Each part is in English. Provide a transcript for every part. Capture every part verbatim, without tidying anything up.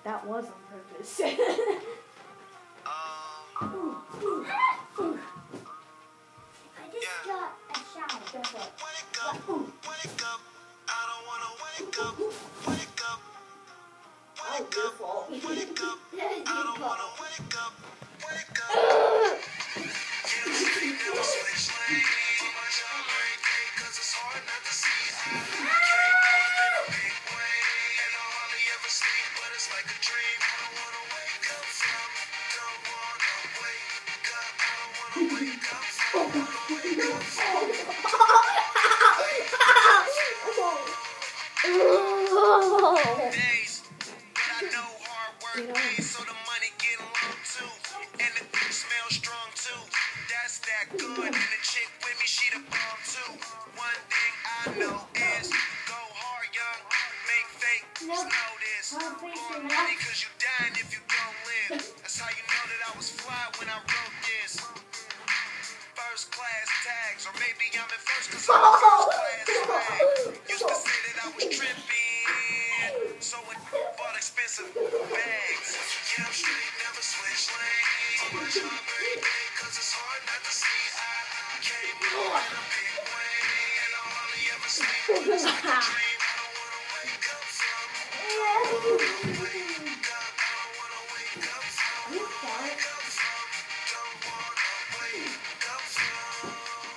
That was on purpose. um, I just yeah. got a shower. Guess what? Wake up, wake up. I don't wanna wake up, wake up, That was wake your up, fault. wake up. That is I your don't wanna fault. wake up, wake up. Yeah, I'm straight, never switch lanes. On my job every day, 'cause it's hard not to see. I came up in a big way, and I hardly ever sleep, but it's like a dream. I don't wanna wake up from, don't wanna wake up. I don't wanna wake up from, wanna wake up from. Days, but I know hard work pays, so the money getting low too, and the dick smell strong too. That's that good, and the chick with me, she the bomb too. One thing I know is go hard, young, make fake, just know this. Hard money, 'cause you dying if you don't live. That's how you know that I was fly when I wrote this. First class tags, or maybe I'm in first 'cause I'm a first class flag. Used to say that I was tripping, so I bought expensive bags. Yeah, I'm straight, never switch lanes. On my job every day, 'cause it's hard not to see. I came up in a big way, and I hardly ever sleep, but it's like a dream. I don't wanna wake up from. Don't wanna wake up. I don't wanna wake up from. Wake up from. Don't wanna wake up from.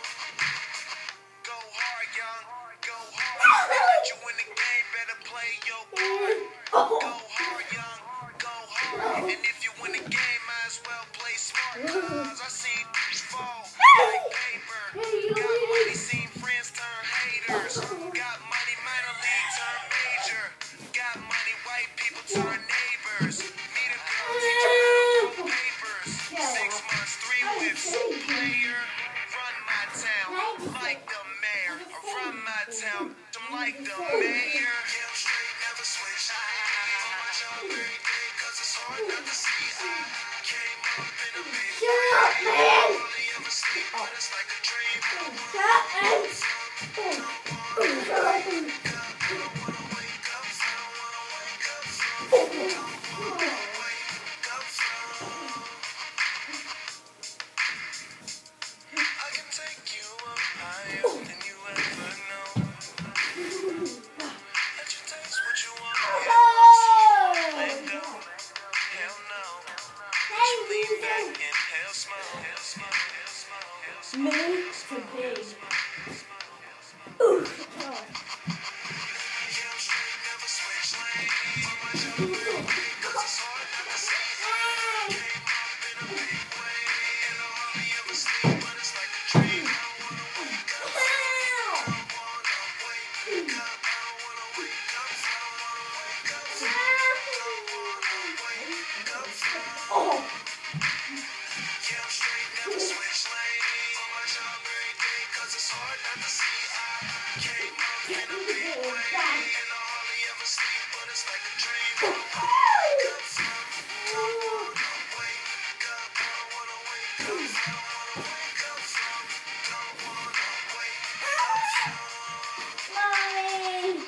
Go hard, young. Go hard. They let you in the game, better play your part. Go hard, young. Go hard. And if you win the game, might as well play smart. 'Cause I seen bitches fall like paper. Got money, seen friends turn haters. Got money, minor league turn major. Got money, white people turn neighbors. Meet a girl, teach her how to roll papers. Six months, three whips, player. Run my town like the mayor. I run my town, I'm like the mayor. Yeah, I'm straight, never switch. On my job every day, 'cause it's hard not to see. I came up in a big way. I hardly ever sleep, but it's like a dream. I don't wanna wake up from, don't wanna wake up. I don't wanna wake up from, wanna wake up from, don't wanna wake up from. I can take you up higher than you ever know. Let you taste what you want. Yeah, let go. Hell no. Let you lean back, inhale, smile, inhale, smile, inhale, smile, inhale, smile, Made inhale, to smile, be. inhale, smile, inhale, smile. Ooh. Yeah, I'm straight, never switch lanes. On my job every day, 'cause it's hard not to see. I came up in a big way, and I hardly ever sleep, but it's like a dream. I don't wanna wake up from, don't wanna wake up. I don't wanna wake up from, wanna wake up from, don't wanna wake up from. Oh. Yeah, I'm straight, never switch lanes. On my job every day, 'cause it's hard not to see. I came up in a big way, and I hardly ever sleep, but it's like a dream. I don't wanna wake up from, don't wanna wake up. I don't wanna wake up from, wanna wake up from, don't wanna wake up from. Mommy.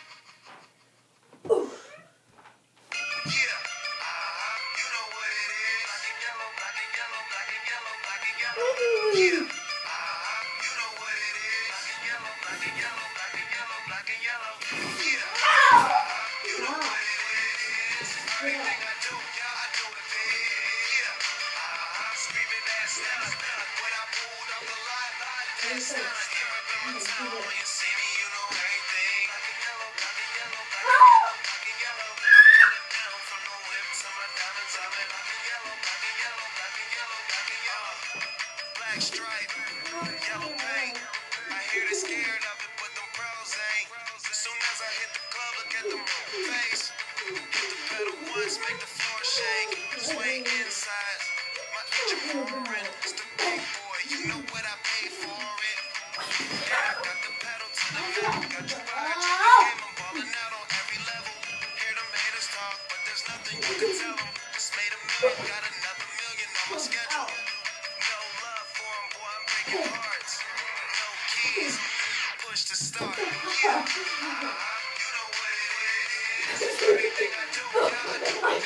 Yeah, uh-huh, you know what it is. Black and yellow, black and yellow, black and yellow, black and yellow. Yeah, uh-huh, you know what it is. Black and yellow, black and yellow, black and yellow, black and yellow. Yeah, uh-huh, you know what it is. Everything I do, yeah, I do it big. Yeah, uh-huh, screaming that Stella. When I pulled up the lot, that Stella. In my town, when you see me, you know everything. Black and yellow, black and yellow, black and yellow, black and yellow. I put it down from the whip to my diamonds. I'm in black and yellow, black and yellow, black and yellow, black and yellow. Black stripe, yellow paint. I hear they scared of it, but them pros ain't. As soon as I hit the club, look at them face. Hit the pedal once, make the floor shake. Swing inside, my engine roaring. It's the big boy, you know what I paid for it. Yeah, got the pedal to the metal, got you right. Game, I'm balling out on every level. Hear them haters talk, but there's nothing you can tell them. Just made a million, got another million on my schedule. No love for 'em, boy, I'm breaking hearts. No keys, push to start. Yeah, uh-huh, you know what it is. Everything I do, yeah, I do it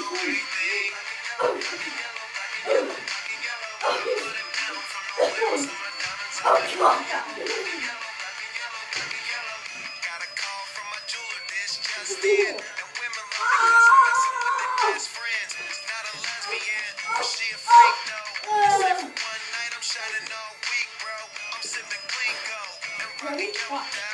everything. Black and yellow, black and yellow, black and yellow, black and yellow. Put it down from the wheels to my diamonds. Oh, come on. Black and yellow, black and yellow, black and yellow. Got a call from my jeweler, this just in. And women love me 'cause I'm messing with their best friends. Not a lesbian, but she a freak though. Except for one night, I'm shining all week, bro. I'm sipping Clico and rocking yellow.